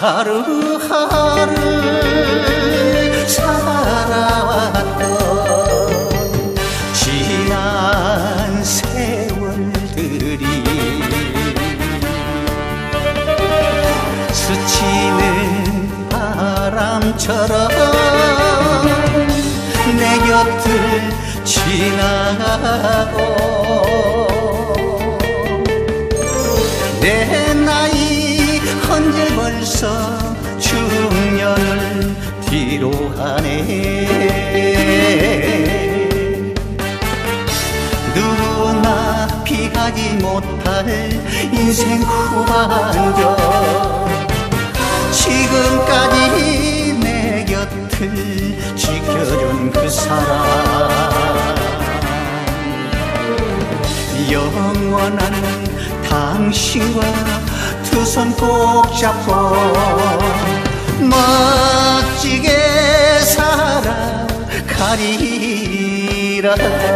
하루하루 살아왔던 지난 세월들이 스치는 바람처럼 내 곁을 지나가고 내 나이 언제 벌써 중년을 뒤로 하네. 누구나 피하지 못할 인생 후반전 지금까지 내 곁을 지켜준 그 사람 영원한 당신과 두 손 꼭 잡고 멋지게 살아가리라.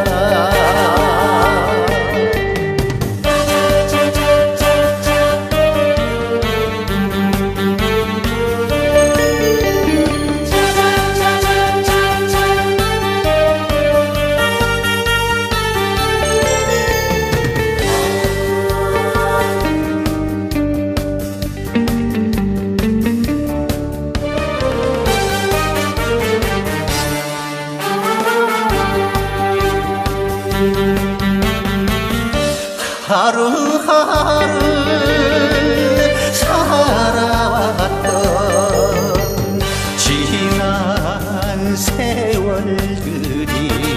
하루하루 살아왔던 지난 세월들이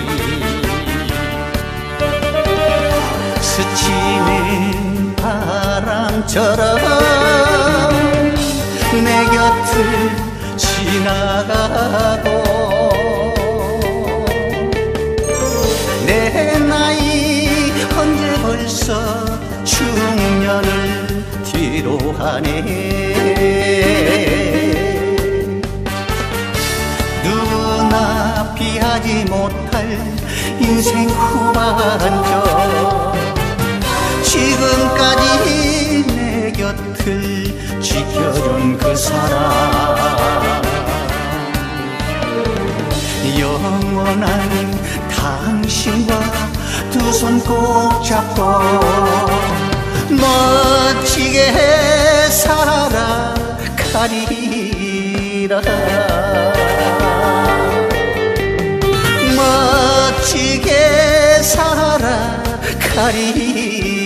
스치는 바람처럼 내 곁을 지나가고 내 나이 언제 벌써 중년을 뒤로 하네. 누구나 피하지 못할 인생 후반전 지금까지 내 곁을 지켜준 그 사람 영원한 당신과 두 손 꼭 잡고 멋지게 살아가리라. 멋지게 살아가리라.